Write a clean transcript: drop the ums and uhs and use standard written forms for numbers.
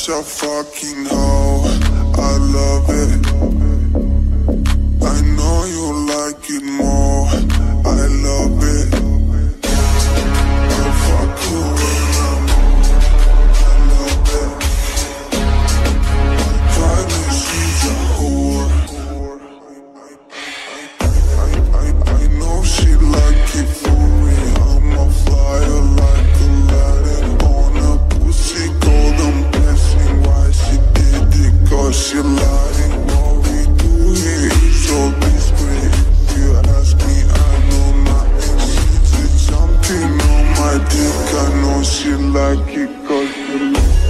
a fucking hoe, I love it. I know you like it more, I love it. I'll fuck you when I'm home, I love it. Finally she's a whore. I know she like it for me. I'm a flyer like Aladdin on a pussy golden blessing. Why she did it? Cause she lying. What we do here is so discreet. If you ask me, I know nothing. She's jumping on my dick. I know she like it cause she